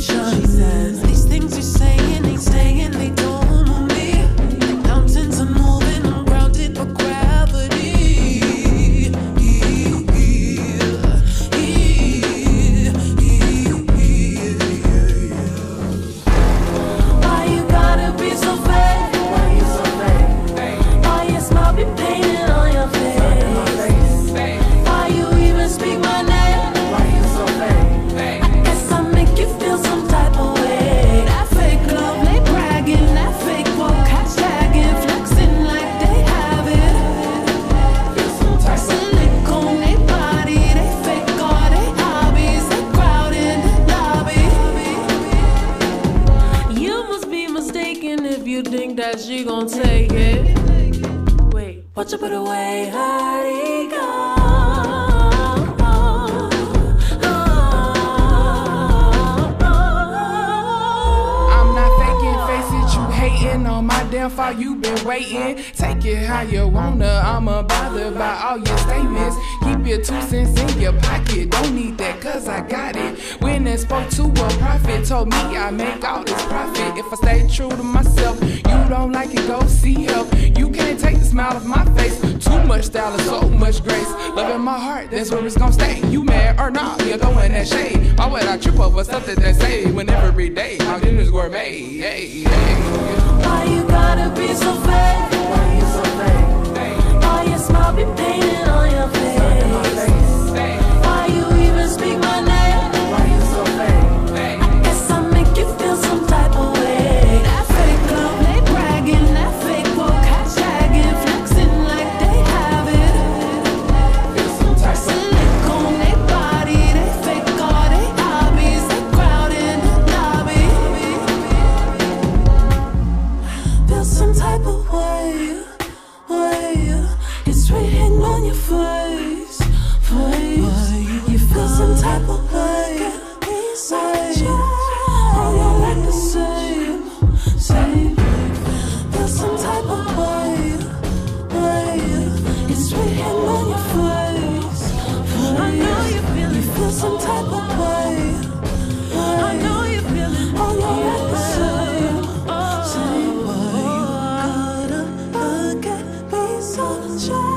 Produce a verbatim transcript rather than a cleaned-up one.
confusion. She says, these things you're saying ain't staying, they don't move me. The mountains are moving, I'm grounded by gravity. Why you gotta be so fake? Why you so fake? Why your smile be painted on your face? Why you even speak my name? Why you so fake? I guess I make you feel some type of way. That fake love, they bragging. That fake woke, hashtagging, flexing like they have it. Some lick on they body, they fake all they hobbies. They crowd in the lobby. You must be mistaken if you think that she gon' take it. Wait, watch her put away her ego. Hating on my downfall, you been waiting. Take it how you wanna, I'm unbothered by all your statements. Keep your two cents in your pocket, don't need that cause I got it. When I spoke to a prophet, told me I make all this profit. If I stay true to myself, you don't like it, go see help. You can't take the smile off my face. Too much style and so much grace. Love in my heart, that's where it's gonna stay. You mad or not, you're throwing that shade. Why would I trip over something they say when every day my dinner's gourmet? Hey, hey. Why you gotta be so fake? Why you so fake? Why your smile be painted on your face? Why you even speak my name? Why you so fake? I guess I make you feel some type of way. That fake love, they bragging. That fake woke, hashtagging, flexing like they have it. Some lick on they body, they fake all they hobbies. They crowd in the lobby. Feel some type of way, way. It's written on your face, face. You feel some type of way, way. All you like the same, same. Feel some type of way, way. It's written on your face, face. I know you feel it. You feel some type of way, way. I know you feel it. All you like the same, same. Why you gotta look at me so shy?